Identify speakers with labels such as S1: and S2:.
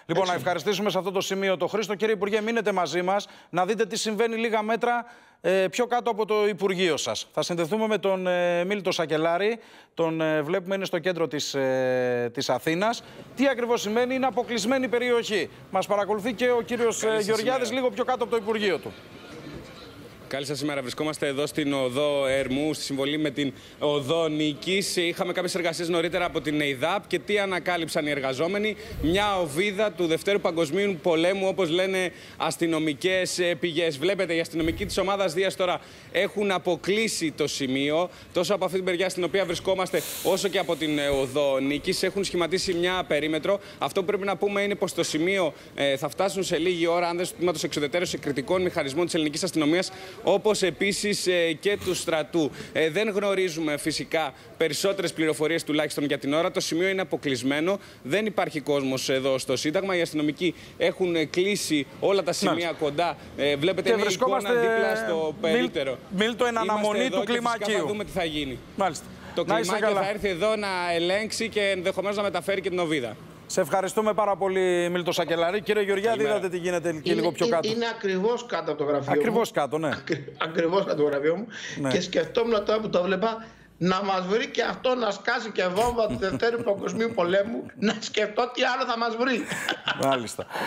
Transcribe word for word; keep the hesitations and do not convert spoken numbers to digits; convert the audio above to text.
S1: Λοιπόν, να ευχαριστήσουμε σε αυτό το σημείο τον Χρήστο. Κύριε Υπουργέ, μείνετε μαζί μας να δείτε τι συμβαίνει λίγα μέτρα ε, πιο κάτω από το Υπουργείο σας. Θα συνδεθούμε με τον ε, Μίλτο Σακελάρη. Τον ε, βλέπουμε, είναι στο κέντρο της, ε, της Αθήνας. Τι ακριβώς σημαίνει, είναι αποκλεισμένη περιοχή. Μας παρακολουθεί και ο κύριος ε, Γεωργιάδης λίγο πιο κάτω από το Υπουργείο του.
S2: Καλή σας ημέρα. Βρισκόμαστε εδώ στην οδό Ερμού, στη συμβολή με την οδό Νίκης. Είχαμε κάποιες εργασίες νωρίτερα από την ΕΙΔΑΠ και τι ανακάλυψαν οι εργαζόμενοι? Μια οβίδα του Δευτέρου Παγκοσμίου Πολέμου, όπως λένε αστυνομικές πηγές. Βλέπετε, οι αστυνομικοί της ομάδας Δίας τώρα έχουν αποκλείσει το σημείο, τόσο από αυτή την μεριά στην οποία βρισκόμαστε, όσο και από την οδό Νίκης. Έχουν σχηματίσει μια περίμετρο. Αυτό που πρέπει να πούμε είναι πως το σημείο ε, θα φτάσουν σε λίγη ώρα άνδρες του τμήματος εξουδετερώσεως κριτικών μηχανισμών της ελληνικής αστυνομίας, όπως επίσης ε, και του στρατού. Ε, δεν γνωρίζουμε φυσικά περισσότερες πληροφορίες τουλάχιστον για την ώρα. Το σημείο είναι αποκλεισμένο. Δεν υπάρχει κόσμος εδώ στο Σύνταγμα. Οι αστυνομικοί έχουν κλείσει όλα τα σημεία Μάλιστα. κοντά. Ε, βλέπετε και μια εικόνα δίπλα στο περίπτερο.
S1: Μίλτο, εν αναμονή του κλιμακίου.
S2: Θα δούμε τι θα γίνει.
S1: Μάλιστα.
S2: Το κλιμάκιο θα έρθει εδώ να ελέγξει και ενδεχομένως να μεταφέρει και την οβίδα.
S1: Σε ευχαριστούμε πάρα πολύ, Μίλτο Σακελάρη. Κύριε Γεωργιάδη, είδατε τι γίνεται και είναι, λίγο πιο κάτω.
S3: Είναι ακριβώς κάτω από το γραφείο
S1: ακριβώς
S3: μου.
S1: κάτω, ναι.
S3: Ακρι, ακριβώς κάτω από το γραφείο μου. Ναι. Και σκεφτόμουν τώρα που το βλέπα να μας βρει και αυτό να σκάσει και βόμβα του Δευτέρου Παγκοσμίου Πολέμου, να σκεφτώ τι άλλο θα μας βρει.
S1: Μάλιστα.